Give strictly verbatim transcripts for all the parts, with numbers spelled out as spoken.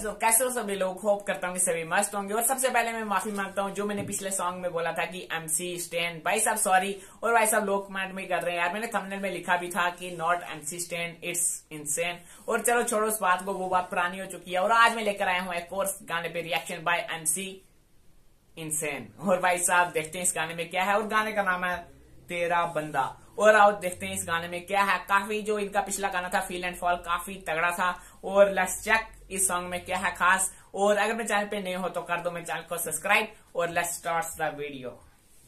Guys, कैसे हो सभी लोग? होप करता हूँ कि सभी मस्त होंगे। और सबसे पहले मैं माफी मांगता हूँ जो मैंने पिछले सॉन्ग में बोला था कि एमसी स्टैन, भाई साहब सॉरी। और भाई साहब लोग कमेंट में कर रहे हैं यार, मैंने थंबनेल में लिखा भी था कि not MC Stan, it's insane. और चलो छोड़ो उस बात को, वो बात पुरानी हो चुकी है। और आज मैं लेकर आया हूँ एक और गाने पे रिएक्शन बाय एमसी इनसेन। और भाई साहब देखते हैं इस गाने में क्या है। और गाने का नाम है तेरा बंदा। और आओ देखते हैं इस गाने में क्या है। काफी जो इनका पिछला गाना था फील एंड फॉल, काफी तगड़ा था। और लेट्स चेक इस सॉन्ग में क्या है खास। और अगर मेरे चैनल पे नए हो तो कर दो मेरे चैनल को सब्सक्राइब। और let's start the video.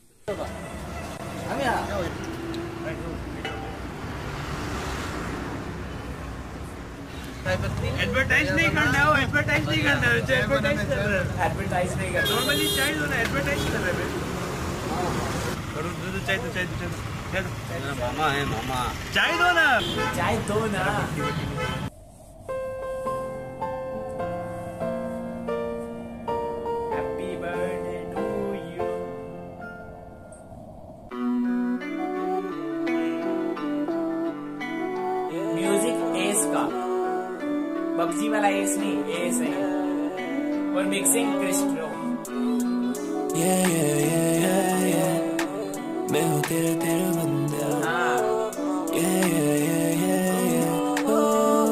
Advertise नहीं करना हो, एडवर्टाइज नहीं करना है, एडवर्टाइज कर रहे हैं, एडवर्टाइज नहीं कर नॉर्मली चाय दो ना, एडवर्टाइज कर रहे हैं। करो दो चाय दो, चाय दो, चाय दो, मामा है मामा, चाय दो ना, चाय दो ना। Happy birthday to you. Music S का, पबजी वाला एस नहीं, एस है। और mixing Christo. yeah, yeah, yeah, yeah, yeah. मैं हूँ तेरा तेरा बंदा। हाँ। yeah, yeah, yeah, yeah, yeah. oh,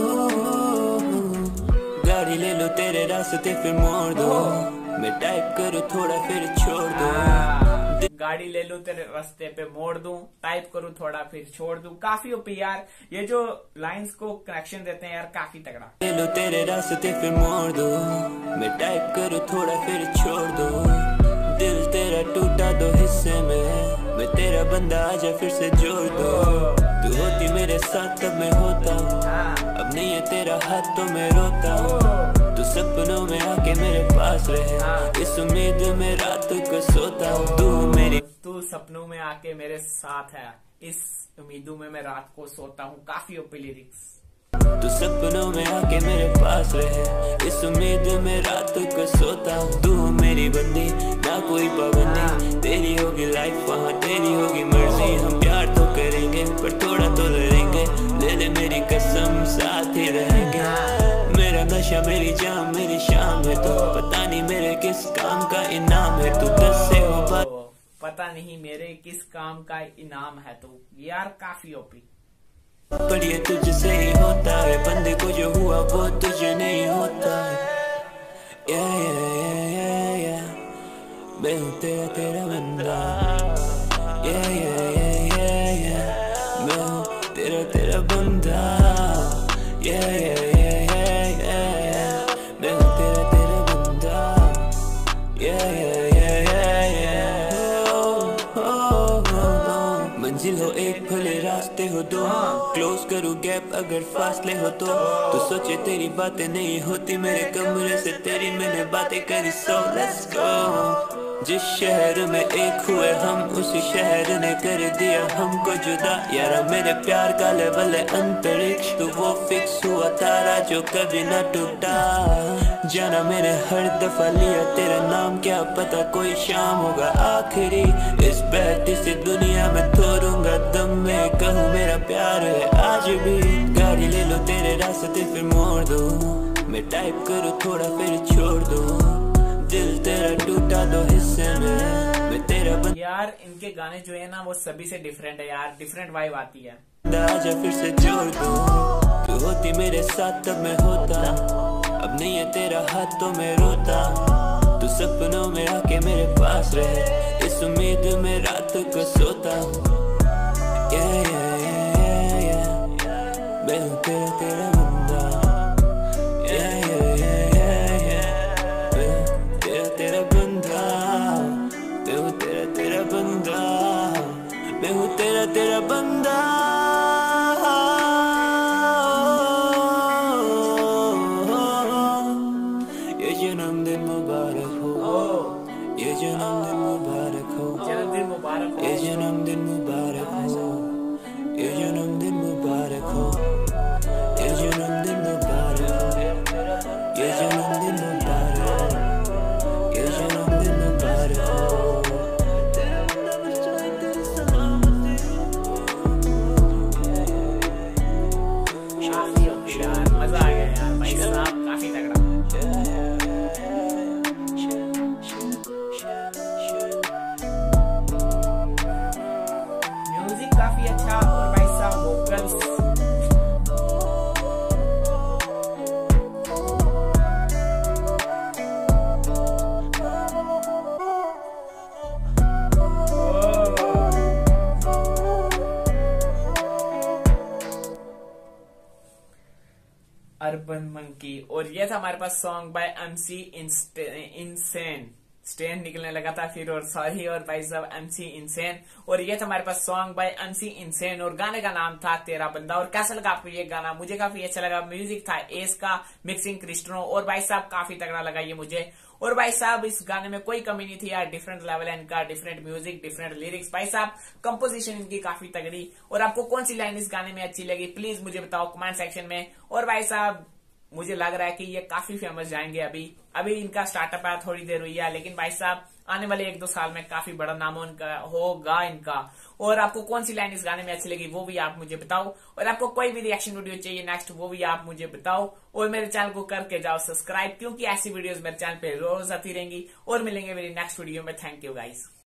oh, oh. गाड़ी ले लो तेरे रास्ते फिर मोड़ दो। मैं टाइप करूँ थोड़ा फिर छोड़ दो। गाड़ी ले लूं तेरे रास्ते पे मोड़ दूं, टाइप करूं थोड़ा फिर छोड़ दूं। काफी ओपी यार, ये जो लाइंस को कनेक्शन देते हैं यार, काफी तगड़ा। ले लो तेरे रास्ते फिर मोड़ दो। मैं टाइप करूँ थोड़ा फिर छोड़ दो। दिल तेरा टूटा दो हिस्से में, मैं तेरा बंदा आजा फिर से जोड़ दो। तू होती मेरे साथ तब मैं होता हूँ, अब नहीं है तेरा हाथ तो मैं रोता हूँ। तू सपनों में आके मेरे पास रहे, इस उम्मीद में रात को सोता हूँ। तू मेरी तू सपनों में आके मेरे साथ है, इस उम्मीदों में मैं रात को सोता हूँ। काफी ओपी लिरिक्स। तू सपनों में आके मेरे पास रहे, इस उम्मीद में रात को सोता हूँ। तू मेरी बंदी ना कोई पाबंदी, तेरी होगी लाइफ वहाँ तेरी होगी मर्जी। हम प्यार तो करेंगे पर थोड़ा तो लड़ेंगे, ले ले मेरी कसम साथ ही रहेंगे। मेरा नशा मेरी जान मेरी शाम है, तो पता नहीं मेरे किस काम का इनाम है। तू दस से हो बात, पता नहीं मेरे किस काम का इनाम है। तो यार काफी ओपी। पर ये तुझसे ही होता है, बंदे को जो हुआ वो तुझे नहीं होता है। yeah, yeah, yeah, yeah, yeah. मैं हूँ तेरा तेरा बंदा। yeah, yeah, yeah, yeah, yeah. मैं हूँ तेरा तेरा बंदा। yeah, yeah, yeah, yeah, yeah, yeah. मैं हूँ तेरा तेरा बंदा। yeah, yeah, yeah, yeah, yeah. oh, oh, oh, oh. मंजिल हो एक भले रास्ते हो दो, क्लोज करूँ गैप अगर फासले हो तो। तू सोचे तेरी बातें नहीं होती मेरे कमरे से, तेरी मैंने बातें करी सो लेट्स गो। जिस शहर में एक हुए हम, उसी शहर ने कर दिया हमको जुदा। यारा मेरे प्यार का लेवल है अंतरिक्ष, तू वो फिक्स हुआ तारा जो कभी न टूटा। जाना मैंने हर दफा लिया तेरा नाम, क्या पता कोई शाम होगा आखिरी। इस बहती सी दुनिया में तोड़ूंगा दम में, कहूँ मेरा प्यार है आज भी। गाड़ी ले लो तेरे रास्ते फिर मोड़ दो। मैं टाइप करूँ थोड़ा फिर छोड़ दो। दिल तेरा टूटा दो हिस्से में, मैं तेरा बंदा। यार इनके गाने जो है ना वो सभी से डिफरेंट है यार, डिफरेंट वाइब आती है। आजा फिर से जोड़ दो। तू होती मेरे साथ तब मैं होता, अब नहीं है तेरा हाथ तो मैं रोता। तू सपनों में आके मेरे पास रहे, इस उम्मीद में रात को सोता हूँ। yeah, yeah, yeah, yeah, yeah. मैं हूँ तेरा तेरा बंदा। yeah, yeah, yeah, yeah, yeah. मैं हूँ तेरा तेरा बंदा। मैं हूँ तेरा तेरा बंदा। मैं हूँ तेरा तेरा बंदा। ये जन्मदिन मुबारक हो, ये जन्मदिन मुबारक हो, जन्मदिन मुबारक हो। ये जन्मदिन मुबारक हो, अर्बन मंकी। और ये था हमारे पास song by MC Insane, Stan निकलने लगा था फिर, और सॉरी, और भाई साहब एमसी इनसेन। और ये था हमारे पास सॉन्ग बाय एमसी इनसेन और गाने का नाम था तेरा बंदा। और कैसा लगा आपको ये गाना? मुझे काफी अच्छा लगा। म्यूजिक था एस का, मिक्सिंग क्रिस्टनो, और भाई साहब काफी तगड़ा लगा ये मुझे। और भाई साहब इस गाने में कोई कमी नहीं थी यार, डिफरेंट लेवल है इनका, डिफरेंट म्यूजिक, डिफरेंट लिरिक्स, भाई साहब कंपोजिशन इनकी काफी तगड़ी। और आपको कौन सी लाइन इस गाने में अच्छी लगी प्लीज मुझे बताओ कमेंट सेक्शन में। और भाई साहब मुझे लग रहा है कि ये काफी फेमस जाएंगे। अभी अभी इनका स्टार्टअप है, थोड़ी देर हुई है, लेकिन भाई साहब आने वाले एक दो साल में काफी बड़ा नाम उनका होगा इनका। और आपको कौन सी लाइन इस गाने में अच्छी लगी वो भी आप मुझे बताओ। और आपको कोई भी रिएक्शन वीडियो चाहिए नेक्स्ट वो भी आप मुझे बताओ। और मेरे चैनल को करके जाओ सब्सक्राइब, क्योंकि ऐसी वीडियोस मेरे चैनल पे रोज आती रहेंगी। और मिलेंगे मेरी नेक्स्ट वीडियो में। Thank you guys.